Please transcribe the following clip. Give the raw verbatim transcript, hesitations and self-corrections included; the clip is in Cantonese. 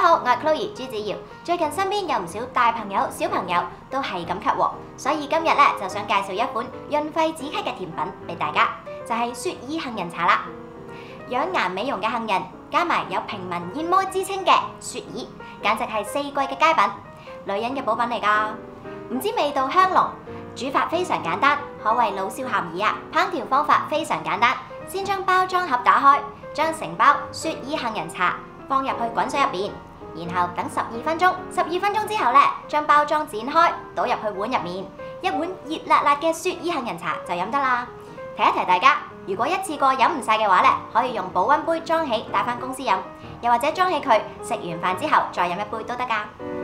好，我係 Chloe 朱子瑤。最近身邊有唔少大朋友、小朋友都係咁咳喎，所以今日咧就想介紹一款潤肺止咳嘅甜品俾大家，就係雪耳杏仁茶啦。養顏美容嘅杏仁，加埋有平民燕窩之稱嘅雪耳，簡直係四季嘅佳品，女人嘅補品嚟㗎。唔止味道香濃，煮法非常簡單，可謂老少咸宜啊！烹調方法非常簡單，先將包裝盒打開，將成包雪耳杏仁茶放入去滾水入邊，然後等十二分鐘。十二分鐘之後咧，將包裝展開，倒入去碗入面，一碗熱辣辣嘅雪耳杏仁茶就飲得啦。提一提大家，如果一次過飲唔晒嘅話咧，可以用保溫杯裝起帶返公司飲，又或者裝起佢食完飯之後再飲一杯都得㗎。